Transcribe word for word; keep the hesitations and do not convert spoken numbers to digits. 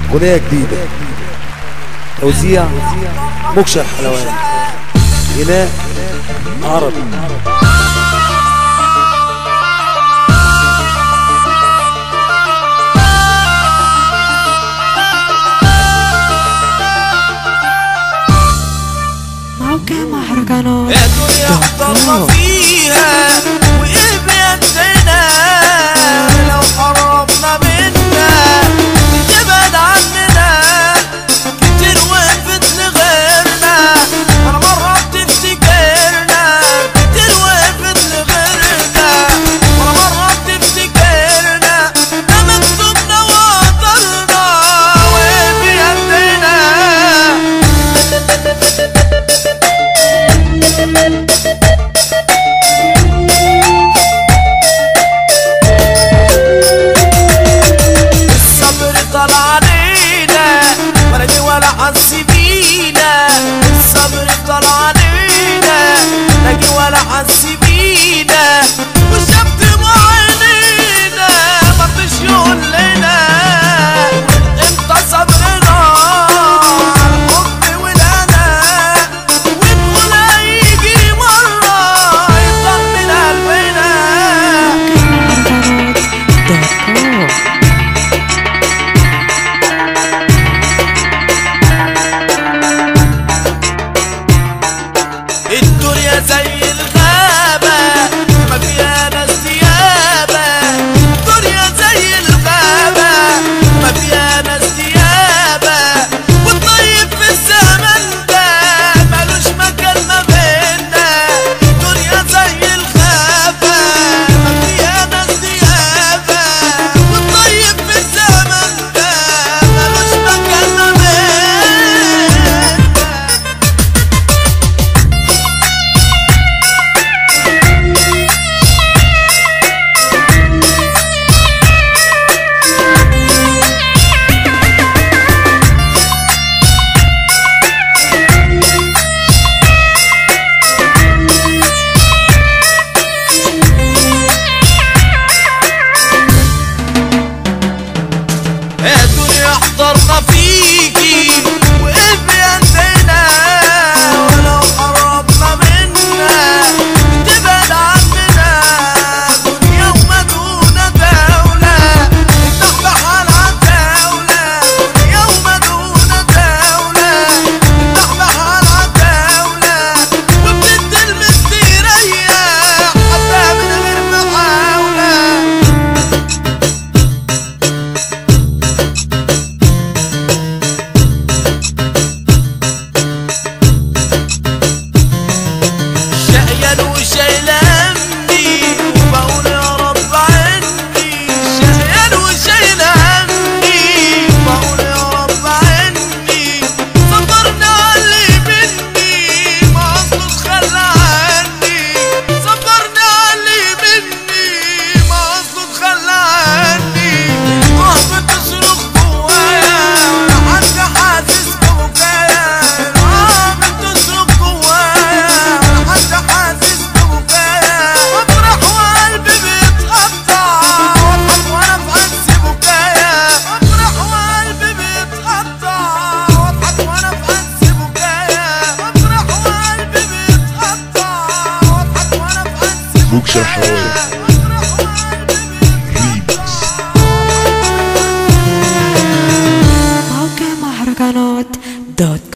أغنية جديدة توزيع مكشر حلوان غناء عربي. موقع مهرجانات يا دنيا احضرنا فيها وايه بيدنا لو قربنا منا تبعد عننا كتير وقفت لغيرنا ولا مرة بتفتكرنا كتير وقفت لغيرنا ولا مرة بتفتكرنا ده مكتوبنا وقدرنا وايه بيدنا. الصبر طال علينا ولا جه ولا حس بينا الصبر طال علينا لا جه ولا حس بينا وشاف دموع عينينا مرضيش يقول لنا امتى صبرنا على الحب والهنا ونقول هيجي مرة يطمن قلبنا. الدنيا زي الغابة ما فيها ناس ديابة الدنيا زي الغابة ما فيها ناس ديابة والطيب في الزمن ده مالوش مكان ما بينا الدنيا زي الغابة ما فيها ناس ديابة والطيب في الزمن ده مالوش مكان ما بينا. يا دنيا احضرنا فيكي وايه بيدنا ولو قربنا منا تبعد عننا دنيا وما دون دولة تحبح على دولة دنيا وما دون دولة تحبح على دولة وبتدي المستريح حتى من غير محاولة. شقيان وشايل همي وبقول يا رب عني شقيان وشايل همي وبقول يا رب عني صبرني على اللي مني ما اصله اتخلى عني صبرني على اللي مني ما اصله اتخلى عني اه بتصرخ جوايا ولا حد حاسس ببكايا اه بتصرخ جوايا ولا حد حاسس ببكايا بفرح وقلبي بيتقطع واضحك وانا في عكس بكايا بفرح وقلبي بيتقطع واضحك وانا في عكس بكايا بفرح وقلبي بيتقطع واضحك وانا في عكس مكشر حلوان بفرح وقلبي ريمكس. موقع مهرجانات دوت